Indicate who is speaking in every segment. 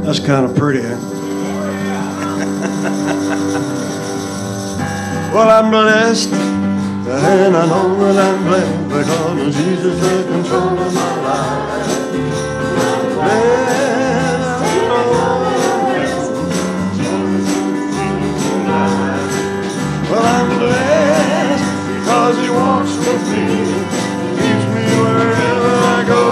Speaker 1: That's kind of pretty, huh? Well, I'm blessed, and I know that I'm blessed because Jesus took control of my life. Well, I'm blessed because He walks with me, keeps me wherever I go.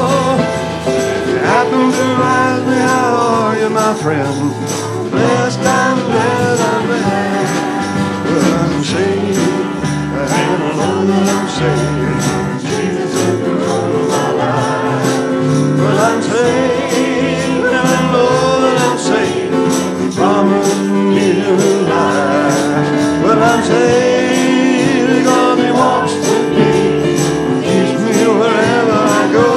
Speaker 1: You happen to ask me, how are you, my friend? Blessed, I'm blessed, I'm blessed. Well, I'm saved, and I know that I'm saved. Jesus took control of my life. Well, I'm saved, and I know that I'm saved. He promised me a new life. Well, I'm saved because He walks with me, keeps me wherever I go.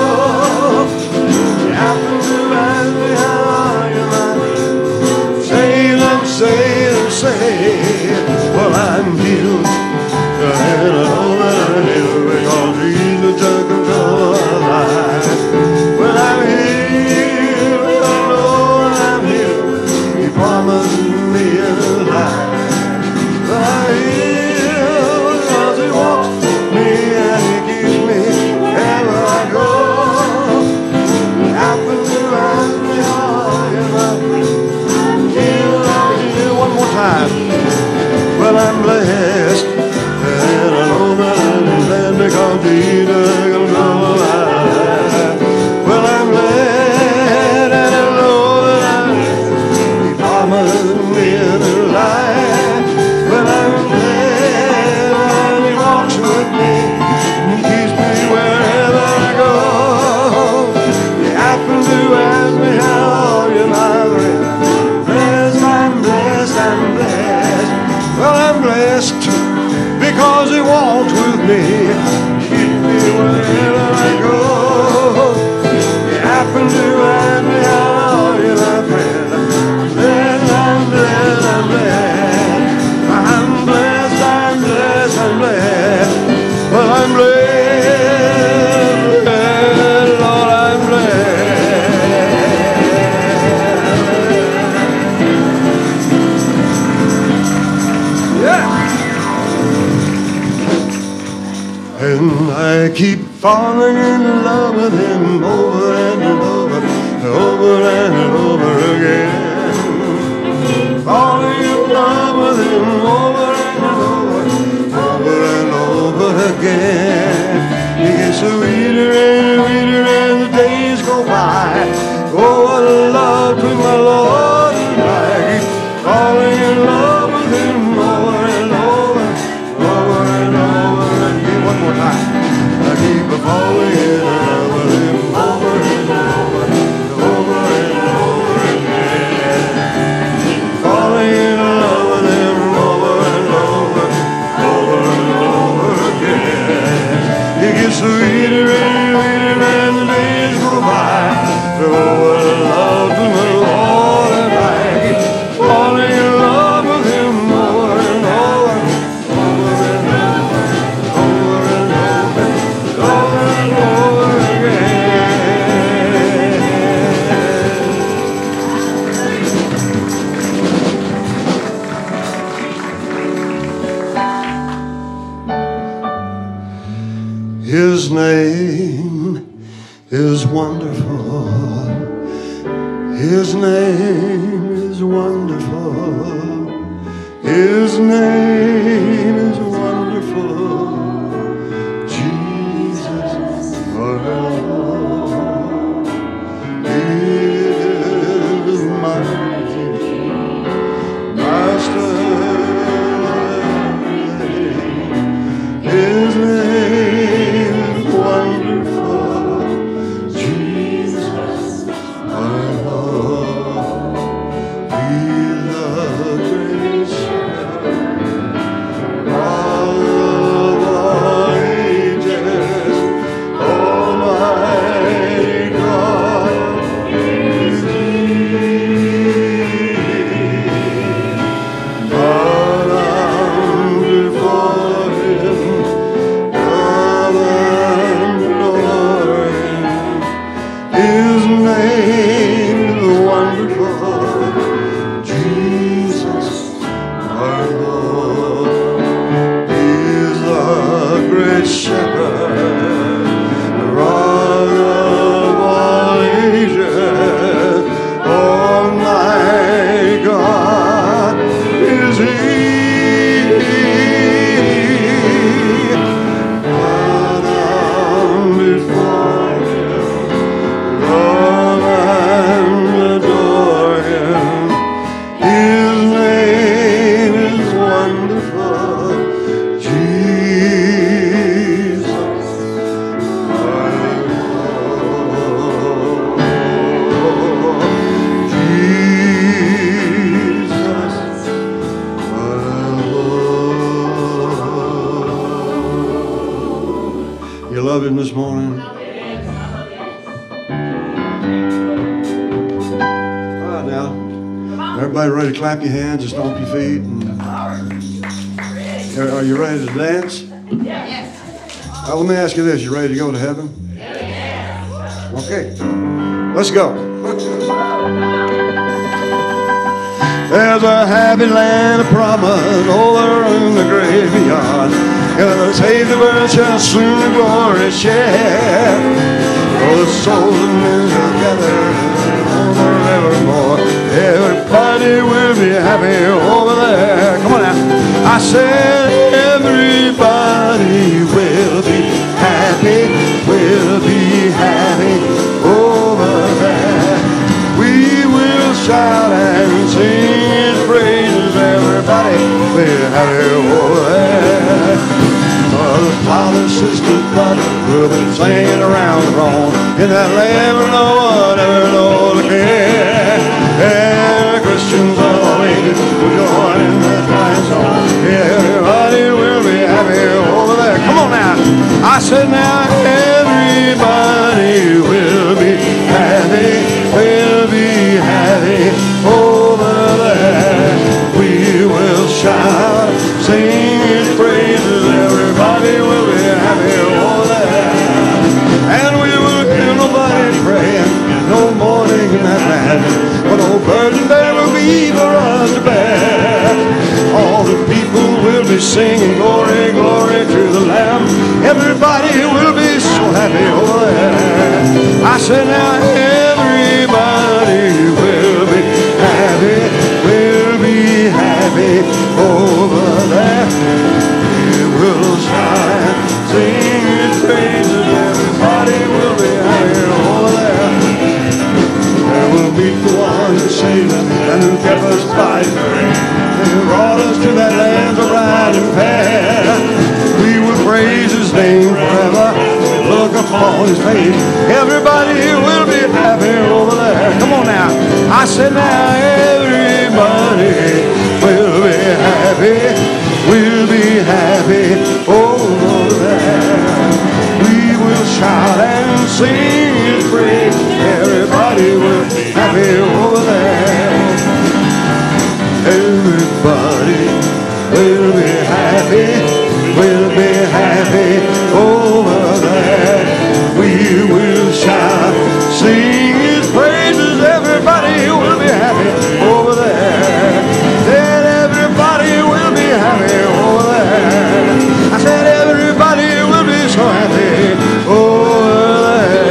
Speaker 1: You happen to ask me, how are you, my friend? Saved, I'm saved, I'm saved. Well, I'm healed, and I know that I'm healed because Jesus took control of my life. Well, I'm healed, and I know that I'm healed. He promised me a life. Well, I'm healed because He walks with me and He keeps me wherever I go. He happened to ask me, how are you, my friend? Healed, I'm healed. One more time. Well, I'm blessed, and I know that I'm blessed because Jesus took control of my life. Well, I'm blessed, and I know that I'm blessed. He promised me a new life. Well, I'm blessed, and He walks with me, and He keeps me wherever I go. You happen to ask me, how are you, my friend? Blessed, I'm blessed, I'm blessed. Well, I'm blessed because He walks with me, keep me wherever I go. You happen to ask me, how are you, my friend? Blessed, I'm blessed, I'm blessed. I'm blessed, I'm blessed, I'm blessed. Well, I'm blessed, Lord, I'm blessed. Yeah. And I keep falling in love with Him over and over, over and over again. Falling in love with Him over and over, over and over again. He gets sweeter and sweeter as the days go by. Oh, what a love to my Lord and I keep falling in love with Him over and over, over and over again. One more time. I keep falling in love with Him over and over, over and over again. Falling in love with Him over and over, over and over again. He gets sweeter and sweeter as the days go by. Oh, what a love to my Lord and I keep falling in love with Him over and over, over and over, over and over, over and over again. His name is wonderful. His name is wonderful. His name is wonderful. Jesus, our Lord, is mighty, Master. His name is wonderful. Jesus, our Lord, He's the great shepherd of all ages. Almighty God is He. But I'm before Him. love him this morning? All right now. Everybody ready to clap your hands and stomp your feet? Are you ready to dance? Yes. Let me ask you this. You ready to go to heaven? Yes. Okay. Let's go. There's a happy land of promise over in the graveyard. The saved birds shall soon glory share. Oh, the souls and men shall gather forevermore. Everybody will be happy over there. Come on now. I said everybody will be happy over there. We will shout and sing his praises. Everybody will be happy over there. The father, sister, brother will be singing around the throne in that land where no one ever knows the care. And Christians all ages will join in that fine song. Everybody will be happy over there. Come on now. I said now everybody will be happy over there. We will shout, sing his praises. Everybody will be happy over there. And we will hear nobody praying, no mourning in that land. But old burden there will be for us to bear. All the people will be singing glory, glory to the Lamb. Everybody will be so happy over there. I said now everybody will be happy over there. We will shine, sing his praises. Everybody will be happy over there. There will be the one who saved us and who kept us by his grace. Who brought us to that land of right and fair. We will praise his name forever. Look upon his face. Everybody will be happy over there. Come on now. I said now everybody will be happy. We'll be happy over there. We will shout and sing his praise. Everybody will be happy over there. Everybody will be happy over there. We will shout, sing his praises. Everybody will be happy over there. Said everybody will be happy over there. I said everybody will be so happy over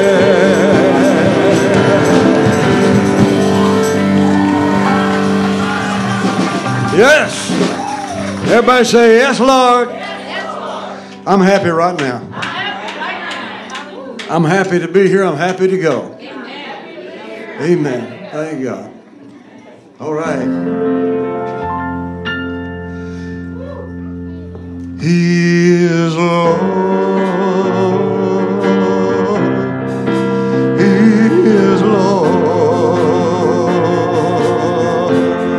Speaker 1: there. Yes. Everybody say, yes, Lord. Yes, Lord. I'm happy right now. I'm happy to be here. I'm happy to go. Amen. Amen. Thank God. All right. He is Lord. He is Lord.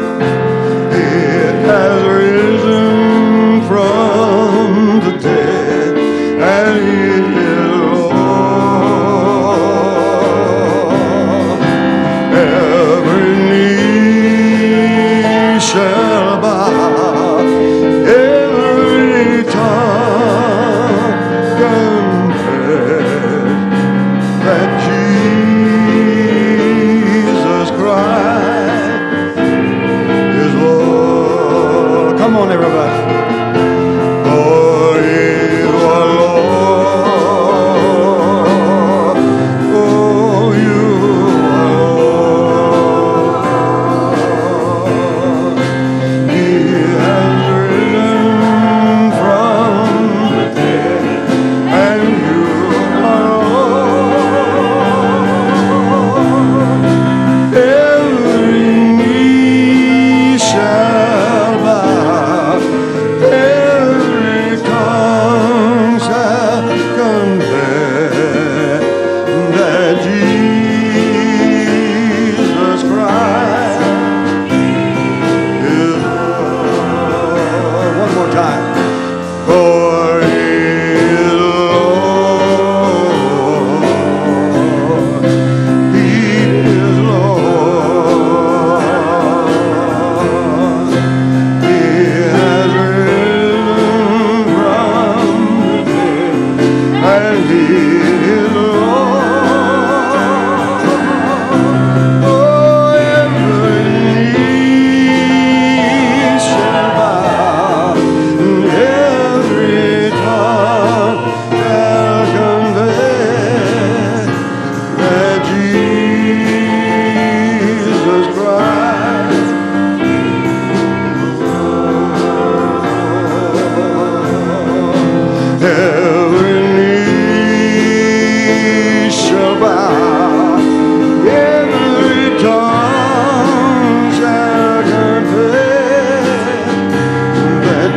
Speaker 1: It has risen from the dead, and he is Lord. Every knee shall bow, every tongue and He is Lord. Oh, every knee shall bow, every tongue shall confess that Jesus Christ is Lord. Every knee shall bow, every tongue shall confess that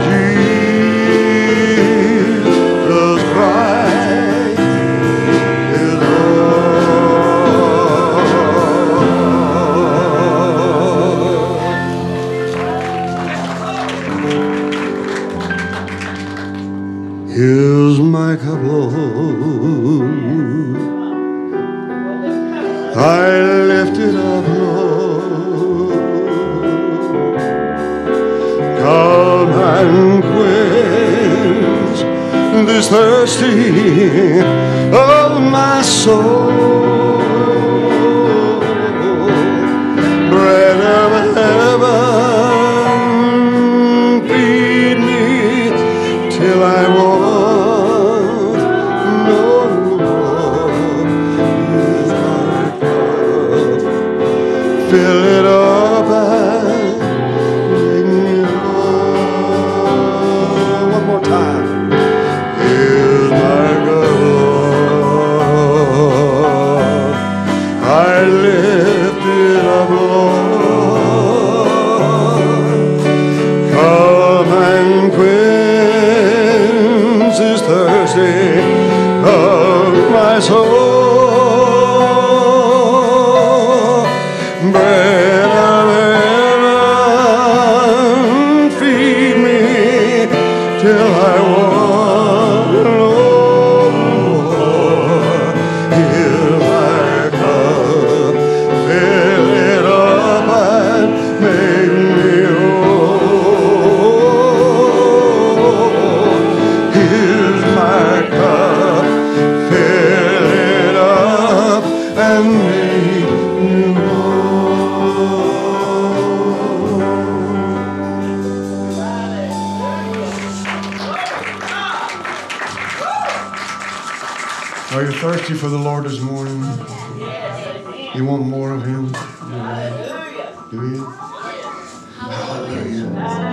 Speaker 1: Jesus Christ is Lord. Here's my cup, Lord. I lift it up, Lord. Come and quench this thirsty of my soul. Bread of heaven, feed me till I want no more. Here's my cup, fill it up and make me whole. One more time. Here's my cup, Lord. I lift it up, Lord. Come and quench this thirsty of my soul. Bread of heaven, feed me till I want no more. Here's my cup, fill it up and make me whole. Here's my cup, fill it up and make me whole. Are you thirsty for the Lord this morning? You want more of Him? Do you? Hallelujah.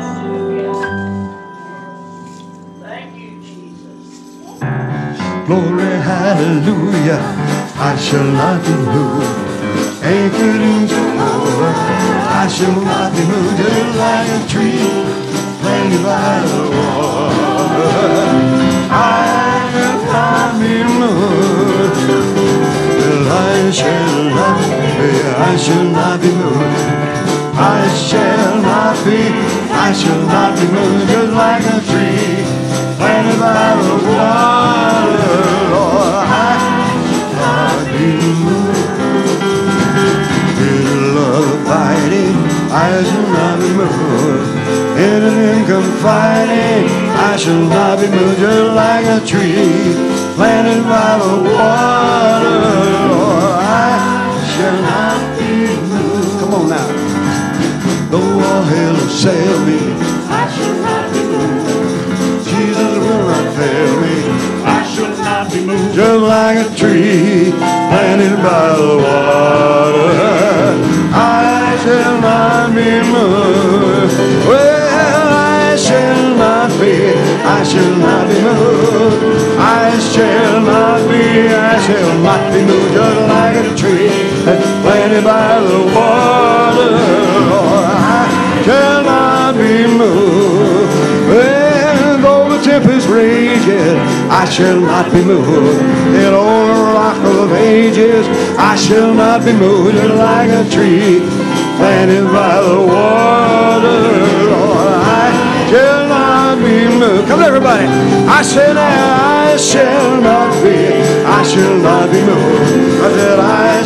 Speaker 2: Thank you, Jesus.
Speaker 1: Glory, hallelujah. I shall not be moved. Anchored in Jehovah, I shall not be moved. Just like a tree planted by the water, I shall not be moved. Well, I shall not be, I shall not be moved. I shall not be moved. Just like a tree planted by the water, Lord, I shall not be moved. His love abiding, I shall not be moved. Anything confiding, I shall not be moved. Just like a tree planted by the water, Lord, I shall not be moved. Come on now. Though all hell assail me,
Speaker 2: I shall not be moved.
Speaker 1: Jesus will not fail me.
Speaker 2: I shall not be moved.
Speaker 1: Just like a tree planted by the water, I shall not be moved. Well, I shall not be moved. I shall not be moved. Just like a tree planted by the water, Lord, I shall not be moved. Well, though the tempest rages, I shall not be moved. And on the rock of ages, I shall not be moved. Just like a tree planted by the water, Lord, I shall not be moved. Come on, everybody. I said I shall not be moved. I said I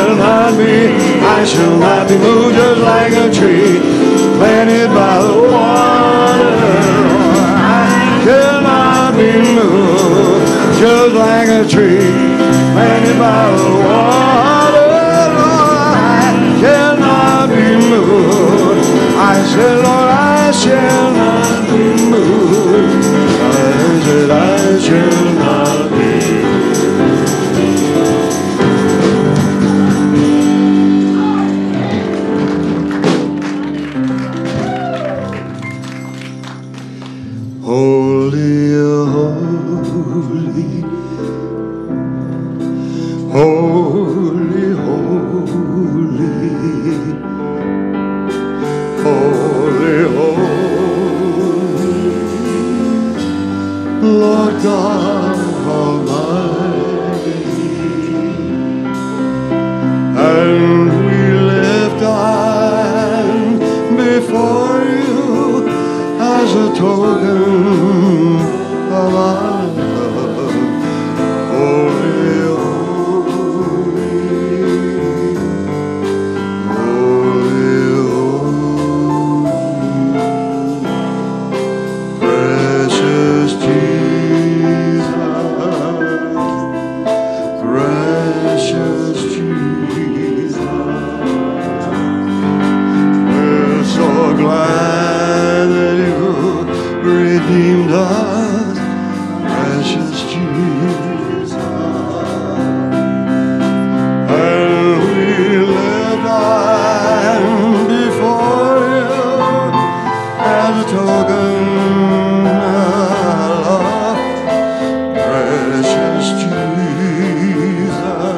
Speaker 1: shall not be moved. Just like a tree planted by the water, Lord, I shall not be moved. Just just like a tree planted by the water. Lord, I shall not be moved. I said, Lord, I shall not be moved. I said, I shall not be holy, holy, holy, holy, holy, holy, Lord God Almighty, and we lift our hands before you as a token of our love. Holy, holy, holy, holy, precious Jesus, precious Jesus, we're so glad that you redeemed us, precious Jesus, and we lift our hand before you as a token of love, precious Jesus,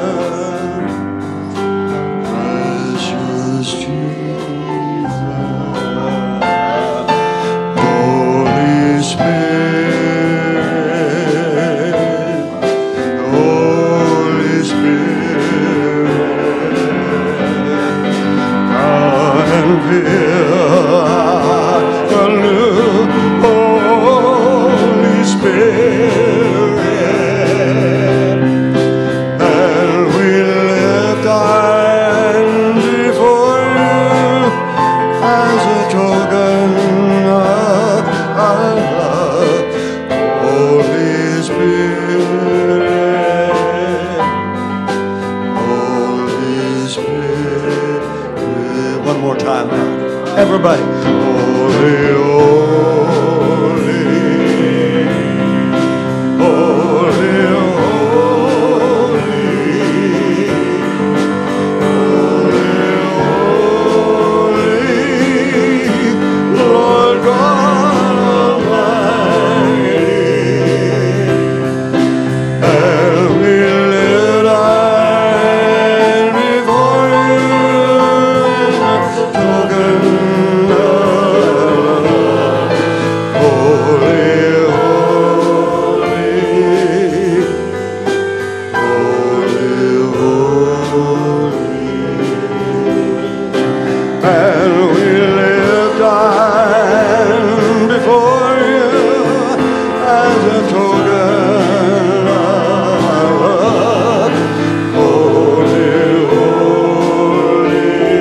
Speaker 1: precious Jesus. Holy Spirit, Holy Spirit, come and fill us anew. Holy Spirit, and we lift our hands before you as a token of our love. Holy Spirit, Holy Spirit. One more time now, everybody. Holy, holy, holy, holy, Lord God Almighty, and we lift our hands before you as a token of love. Holy, holy, holy, and we lift our hand before you as a token of love. Holy, holy,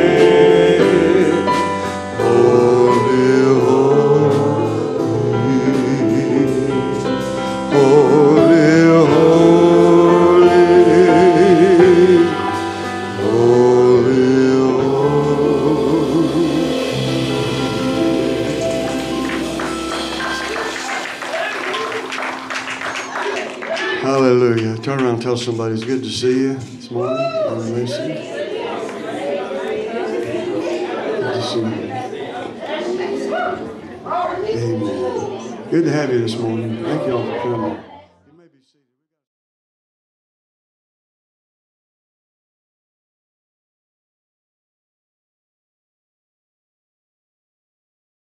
Speaker 1: holy, holy, holy, hallelujah. Turn around and tell somebody it's good to see you this morning. God bless you. Good to see you. Amen. Good to have you this morning. Thank you all for coming.